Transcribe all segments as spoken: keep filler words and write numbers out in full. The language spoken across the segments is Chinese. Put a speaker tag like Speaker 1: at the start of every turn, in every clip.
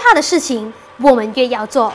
Speaker 1: 怕的事情，我们越要做。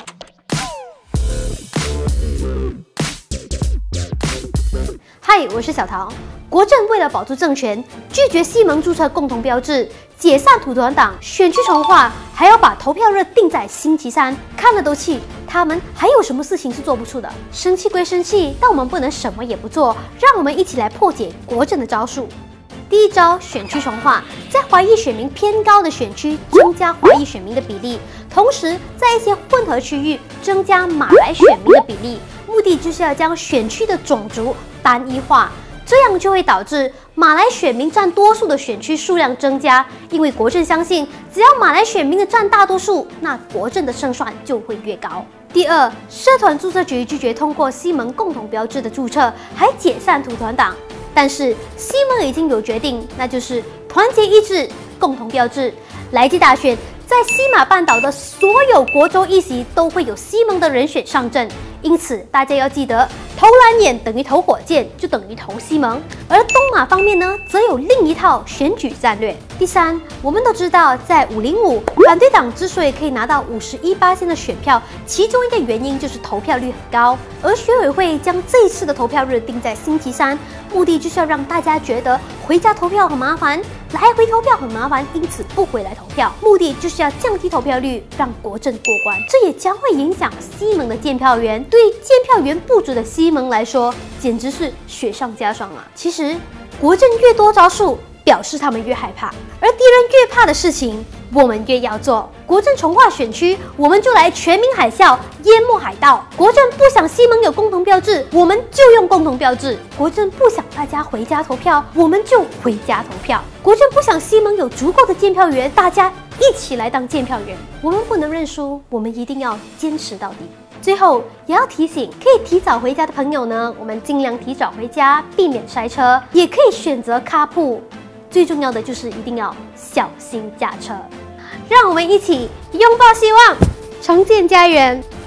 Speaker 1: 嗨，我是小桃。国政为了保住政权，拒绝西蒙注册共同标志，解散土团党，选区重划，还要把投票日定在星期三，看了都气。他们还有什么事情是做不出的？生气归生气，但我们不能什么也不做。让我们一起来破解国政的招数。第一招，选区重划，在华裔选民偏高的选区增加华裔选民的比例，同时在一些混合区域增加马来选民的比例，目的就是要将选区的种族单一化。这样就会导致马来选民占多数的选区数量增加，因为国政相信，只要马来选民的占大多数，那国政的胜算就会越高。第二，社团注册局拒绝通过西蒙共同标志的注册，还解散土团党。但是西蒙已经有决定，那就是团结一致，共同标志。来届大选，在西马半岛的所有国州议席都会有西蒙的人选上阵，因此大家要记得，投蓝眼等于投火箭，就等于投西蒙。而东马方面呢，则有另一套选举战略。第三，我们都知道，在五零五反对党之所以可以拿到五十一巴仙的选票，其中一个原因就是投票率很高。而选委会将这一次的投票日定在星期三，目的就是要让大家觉得回家投票很麻烦，来回投票很麻烦，因此不回来投票。目的就是要降低投票率，让国政过关。这也将会影响西蒙的监票员。对监票员不足的西蒙来说，简直是雪上加霜啊！其实，国政越多招数，表示他们越害怕，而敌人越怕的事情，我们越要做。国政重划选区，我们就来全民海啸，淹没海盗。国政不想西蒙有共同标志，我们就用共同标志。国政不想大家回家投票，我们就回家投票。国政不想西蒙有足够的监票员，大家一起来当监票员。我们不能认输，我们一定要坚持到底。最后也要提醒，可以提早回家的朋友呢，我们尽量提早回家，避免塞车，也可以选择卡铺。最重要的就是一定要小心驾车。让我们一起拥抱希望，重建家园。